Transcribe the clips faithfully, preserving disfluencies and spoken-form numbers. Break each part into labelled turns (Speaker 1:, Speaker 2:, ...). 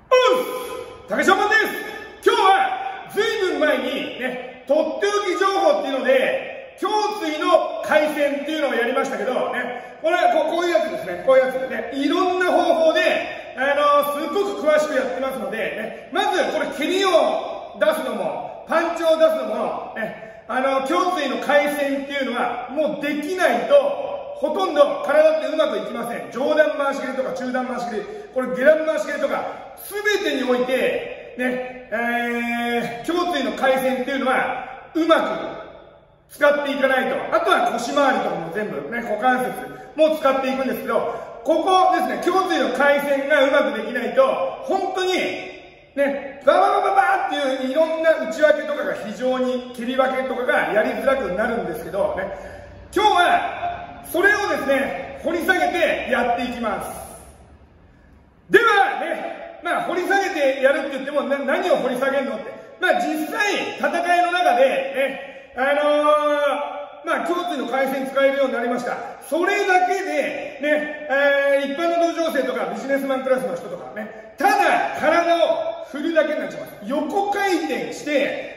Speaker 1: 竹シャマンです。今日はずいぶん前にね、とっておき情報っていうので、胸椎の回旋っていうのをやりましたけど、ね、これはこう、こういうやつですね、こういうやつでね、いろんな方法で、あの、すっごく詳しくやってますので、ね、まずこれ、蹴りを出すのも、パンチを出すのも、ね、あの、胸椎の回旋っていうのは、もうできないと、ほとんど体ってうまくいきません。上段回し蹴りとか中段回し蹴り、これ下段回し蹴りとか、すべてにおいて、ね、えー、胸椎の回旋っていうのは、うまく使っていかないと。あとは腰回りとかも全部、ね、股関節も使っていくんですけど、ここですね、胸椎の回旋がうまくできないと、本当に、ね、バババババーっていういろんな内訳とかが非常に蹴り分けとかがやりづらくなるんですけど、ね、今日はそれをですね、掘り下げてやっていきます。ではね、まあ掘り下げてやるって言ってもな何を掘り下げるのって、まあ実際戦いの中でね、あのー、まあ胸椎の回旋使えるようになりました。それだけでね、えー、一般の道場生とかビジネスマンクラスの人とかね、ただ体を振るだけになっちゃいます。横回転して、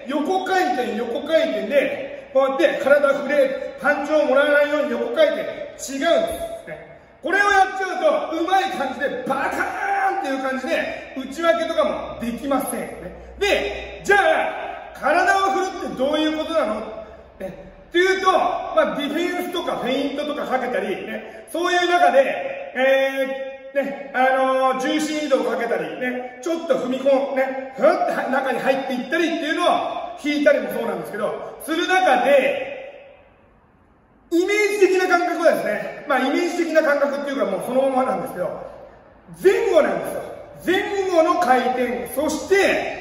Speaker 1: 横回転、横回転で、こうやって体振れ、パンチをもらわないように横回転、違うんですね。これをやっちゃうと、うまい感じで、バカーンっていう感じで、内訳とかもできません。ね、で、じゃあ、体を振るってどういうことなの、ね、っていうと、まあ、ディフェンスとかフェイントとかかけたり、ね、そういう中で、えー、ね、あのー、重心移動をかけたり、ね、ちょっと踏み込む、ね、ふわって中に入っていったりっていうのを引いたりもそうなんですけど、する中で、イメージ的な感覚はですね、まあ、イメージ的な感覚っていうかもうそのままなんですけど、前後なんですよ。前後の回転、そして、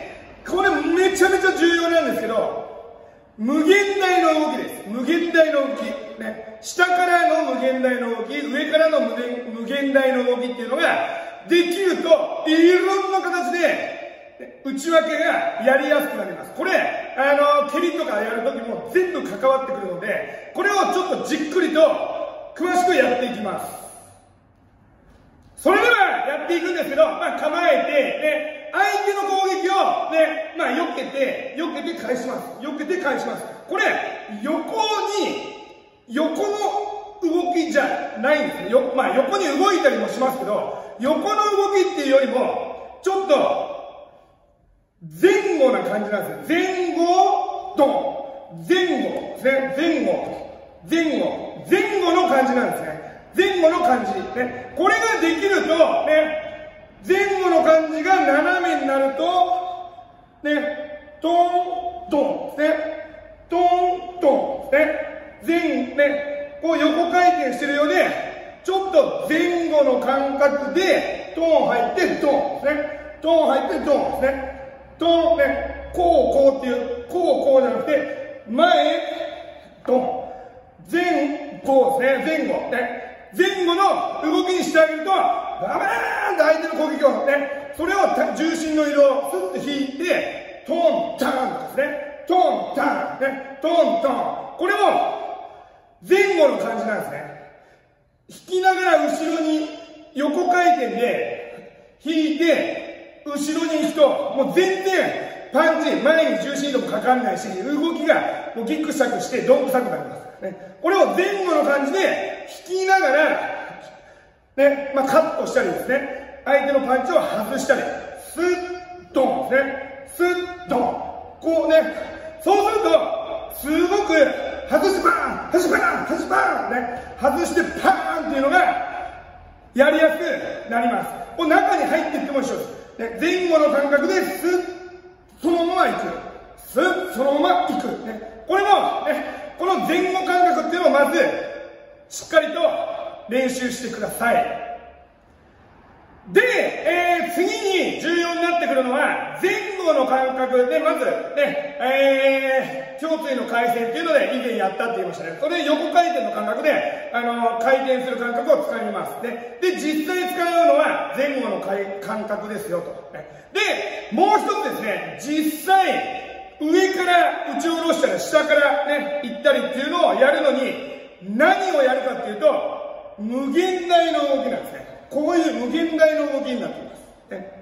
Speaker 1: これめちゃめちゃ重要なんですけど、無限大の動きです。無限大の動き。ね、下からの無限大の動き、上からの無限、無限大の動きっていうのができると、いろんな形で内訳がやりやすくなります。これ、あの、蹴りとかやるときも全部関わってくるので、これをちょっとじっくりと詳しくやっていきます。それではやっていくんですけど、まあ、構えて、ね、相手の攻撃を、ね、まあ、避けて、避けて返します。避けて返します。これ、横に、横の動きじゃないんですね。よ、まあ、横に動いたりもしますけど、横の動きっていうよりも、ちょっと、前後な感じなんですよ。前後、ドン。前後、前前後、前後、前後の感じなんですね。前後の感じ。ね。これができると、ね、前後の感じが斜めになると、ね、トン、トン、ね、トン、トン、ね、前、ね、こう横回転してるようで、ちょっと前後の感覚で、トン入って、ドン、ね、トン入って、ドン、ね、トン、ね、こう、こうっていう、こう、こうじゃなくて、前、ドン、前後ですね、前後、ね、前後の動きにしてあげると、ババーンと相手の攻撃をね、それを重心の移動をスッと引いて、トン、ターンですね。トン、ターン、ね、トン、トン。これも前後の感じなんですね。引きながら後ろに横回転で引いて、後ろに行くと、もう全然パンチ、前に重心移動もかかんないし、動きがもうギクシャクしてどんくさくなります。ね、これを前後の感じで引きながら、ね、まあ、カットしたりですね、相手のパンチを外したり、スッドンですね、スッドン、こうね、そうすると、すごく外しバーン、外しバーン、外しバーン、ね、外してパーンっていうのがやりやすくなります。こう中に入っていっても一緒です。ね、前後の感覚でスッ、そのまま行く、スッ、そのまま行く、ね、これもね、この前後感覚っていうのをまずしっかりと練習してください。で、えー、次に重要になってくるのは前後の感覚で、まずね、えー、胸椎の回旋っていうので以前やったって言いましたね。それで横回転の感覚で、あのー、回転する感覚を使います。ね、で、実際使うのは前後の感覚ですよと。で、もう一つですね、実際、上から打ち下ろしたり下からね、行ったりっていうのをやるのに、何をやるかっていうと、無限大の動きなんですね。こういう無限大の動きになっています。ね、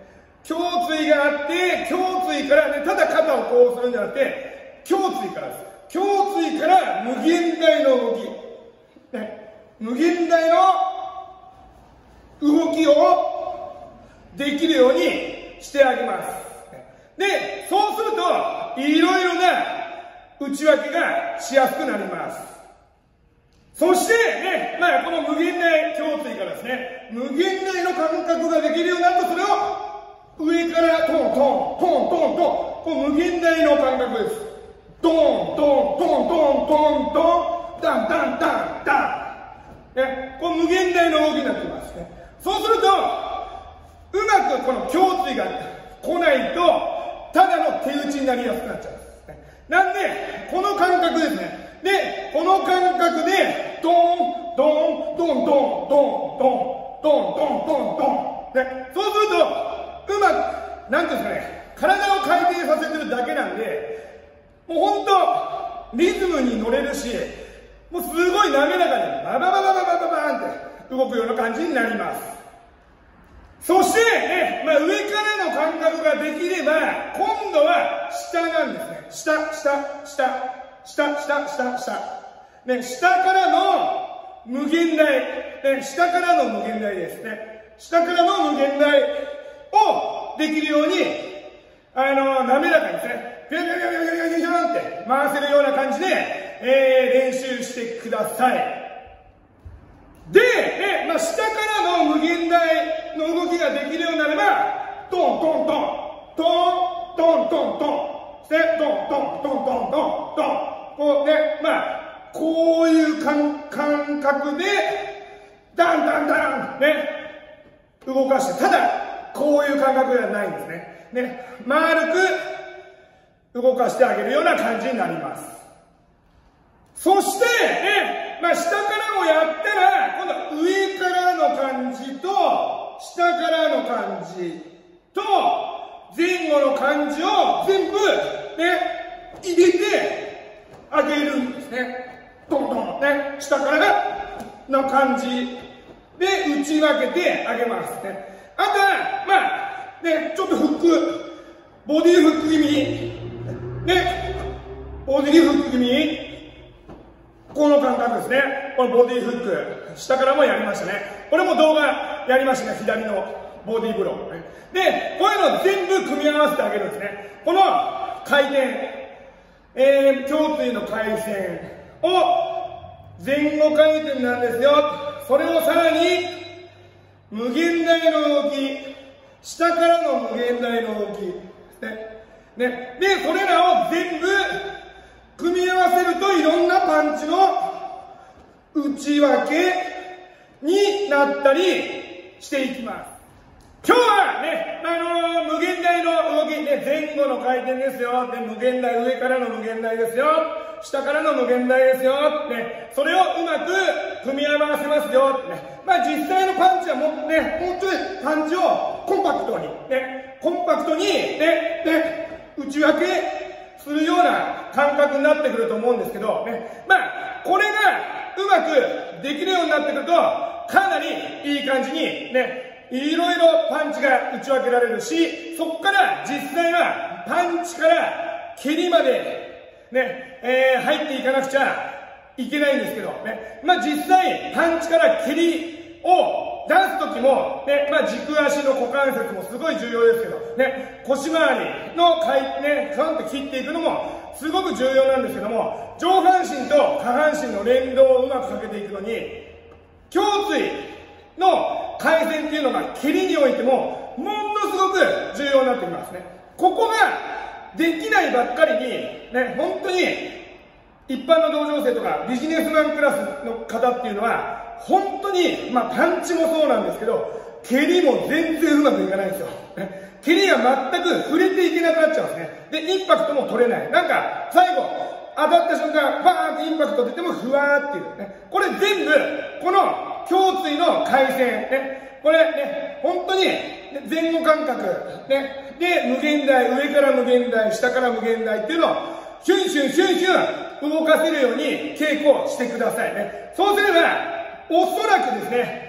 Speaker 1: 胸椎があって、胸椎からね、ただ肩をこうするんじゃなくて、胸椎からです。胸椎から無限大の動き。ね、無限大の動きをできるようにしてあげます。で、そうすると、いろいろな内訳がしやすくなります。そしてね、まあ、この無限大胸椎からですね、無限大の感覚ができるようになると、それを上からトントン、トントンと、こう無限大の感覚です。トントン、トントン、トントン、ダンダンダンダン。ね、こう無限大の動きになっていますね。そうすると、うまくこの胸椎が来ないと、ただの手打ちになりやすくなっちゃうんですね。なんで、この感覚ですね。で、この感覚で、ドン、ドン、ドン、ドン、ドン、ドン、ドン、ドン、ドン、ドン。ね、そうすると、うまく、なんていうんですかね、体を回転させてるだけなんで、もう本当、リズムに乗れるし、もうすごい滑らかに、ババババババババーンって動くような感じになります。そして、ね、まあ、上からの感覚ができれば、今度は下なんですね。下、下、下、下、下、下、下。ね、下からの無限大、ね、下からの無限大ですね。下からの無限大をできるように、あの、滑らかにですね、ピョンピョンピョンピョンピョンピョンって回せるような感じで、えー、練習してください。で、ね、まあ、下からの無限大の動きができるようになれば、トントントン、トン、トントントン、して、トントントントントントン、こうね、まあ、こういう感覚で、ダンダンダン、ね、動かして、ただ、こういう感覚ではないんですね。ね、丸く動かしてあげるような感じになります。そして、ね、まあ、下からもやったら、今度は上からの感じと、下からの感じと、前後の感じを全部、ね、入れてあげるんですね。どんどん、ね、下からの感じで打ち分けてあげますね。あとは、まあ、ね、ちょっとフック、ボディフック気味、ね、ボディフック気味、この感覚ですね。このボディフック、下からもやりましたね。これも動画やりましたね。左のボディブロー。で、こういうのを全部組み合わせてあげるんですね。この回転、えー、胸椎の回線を前後回転なんですよ。それをさらに、無限大の動き、下からの無限大の動き。ね。ね。で、これらを全部、組み合わせるといろんなパンチの内訳になったりしていきます。今日はね、あのー、無限大の動きで、前後の回転ですよ。で、無限大、上からの無限大ですよ。下からの無限大ですよ。ね、それをうまく組み合わせますよ。ね、まあ実際のパンチはもうね、もうちょいパンチをコンパクトに、ね、コンパクトに、ね、ね、内訳するような感覚になってくると思うんですけど、ね、まあ、これがうまくできるようになってくると、かなりいい感じに、ね、いろいろパンチが打ち分けられるし、そこから実際はパンチから蹴りまで、ね、えー、入っていかなくちゃいけないんですけど、ね、まあ実際パンチから蹴りを出すときも、ね、まあ軸足の股関節もすごい重要ですけど、ね、腰回りの回、ね、カウンと切っていくのもすごく重要なんですけども、上半身と下半身の連動をうまくかけていくのに、胸椎の回線っていうのが蹴りにおいても、ものすごく重要になってきますね。ここができないばっかりに、ね、本当に一般の道場生とかビジネスマンクラスの方っていうのは、本当に、まあパンチもそうなんですけど、蹴りも全然うまくいかないんですよ。ね、蹴りが全く触れていけなくなっちゃうんですね。で、インパクトも取れない。なんか、最後、当たった瞬間、バーンってインパクト出てもふわーっていう。ね、これ全部、この胸椎の回線、ね、これね、本当に前後感覚、ね、で、無限大、上から無限大、下から無限大っていうのを、シュンシュンシュンシュン動かせるように稽古をしてくださいね。そうすれば、おそらくですね、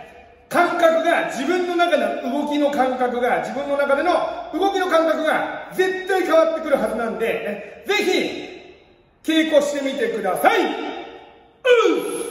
Speaker 1: 感覚が、自分の中の動きの感覚が、自分の中での動きの感覚が絶対変わってくるはずなんで、ね、ぜひ、稽古してみてください。うっ